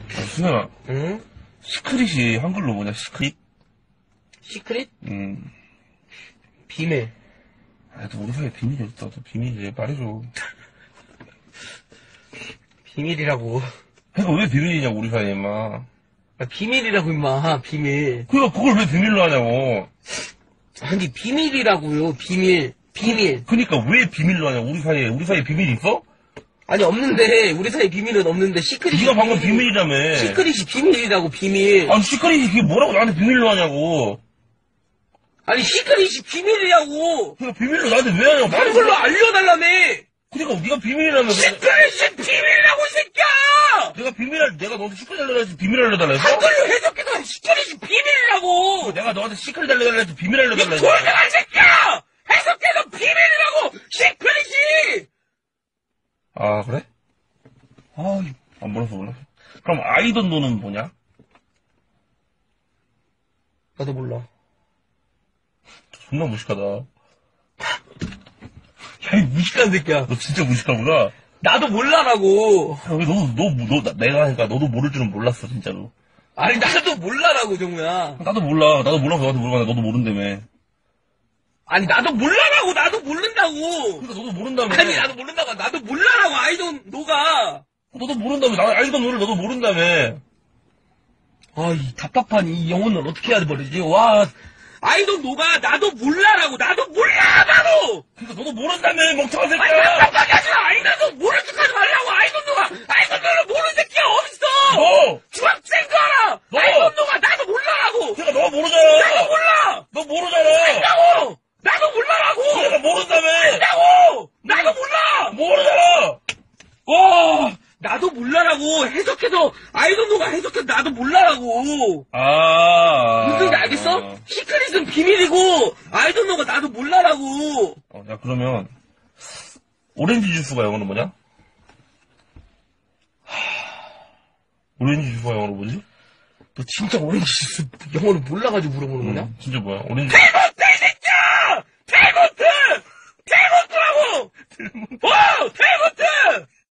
승현아, 응? 시크릿이 한글로 뭐냐, 시크릿? 시크릿? 음. 비밀. 아, 또 우리 사이에 비밀이 어딨다. 또 비밀이래. 말해줘. 비밀이라고. 그러니까 왜 비밀이냐고, 우리 사이에, 임마. 아, 비밀이라고, 임마. 비밀. 그니까 그걸 왜 비밀로 하냐고. 아니, 비밀이라고요. 비밀. 비밀. 그니까 왜 비밀로 하냐고, 우리 사이에 비밀이 있어? 아니, 없는데. 우리 사이 비밀은 없는데. 시크릿이. 네가 방금 비밀이라며. 시크릿이 비밀이라고, 비밀. 아니, 시크릿이 그게 뭐라고 나한테 비밀로 하냐고. 아니, 시크릿이 비밀이라고. 그니까 비밀로 나한테 왜 하냐고. 한글로 알려달라며. 그니까 네가 비밀이라며. 시크릿이 비밀이라고, 이 새끼야! 내가 너한테 시크릿 알려달라 해서 비밀 알려달라 했어? 한글로 해석해서 시크릿이 비밀이라고. 내가 너한테 시크릿 알려달라 해서 비밀 알려달라 했어? 돌아갈 새끼야! 해석해서 비밀이라고! 시크릿이! 아, 그래? 몰랐어. 그럼 아이돈노는 뭐냐? 나도 몰라. 존나 무식하다. 야, 이 무식한 새끼야. 너 진짜 무식하구나. 나도 몰라라고. 내가 하니까 너도 모를 줄은 몰랐어, 진짜로. 아니, 나도 몰라라고, 정우야. 나도 몰라. 나도 몰라서 너한테 물어봤는데 너도 모른다며. 아니, 나도 몰라라고, 나도 모른다고. 그러니까 너도 모른다며. 아니, 나도 모른다고, 나도 몰라라고, 아이돈, 너가. 너도 모른다며. 나 아이돈노를 너도 모른다며. 아, 이 답답한 이 영혼을 어떻게 해야 버리지? 와, 아이돈 너가 나도 몰라라고, 나도 몰라, 나도! 그러니까 너도 모른다며, 멍청한 아니, 새끼야. 답답하게 하지 마! 아이돈 너 모른 척하지 말라고, 아이돈 너가! 아이돈 너를 모르는 새끼야, 어딨어! 너! 중학생 거 알아! 너! 아이돈 너가 나도 몰라라고! 그러니까 너가 모르잖아. 나도 몰라! 너 모르잖아. 안다고! 나도 몰라라고! 그러니까 모른다며. 안다고! 나도 몰라! 모르잖아. 와! 나도 몰라라고! 해석해서, 아이돈 너가 해석해서 나도 몰라라고! 무슨 소리인지 알겠어? 시크릿은 비밀이고, 아이돈 너가 나도 몰라라고! 야, 그러면, 오렌지 주스가 영어로 뭐냐? 오렌지 주스가 영어로 뭐지? 너 진짜 오렌지 주스 영어를 몰라가지고 물어보는 거냐? 진짜 뭐야? 오렌지.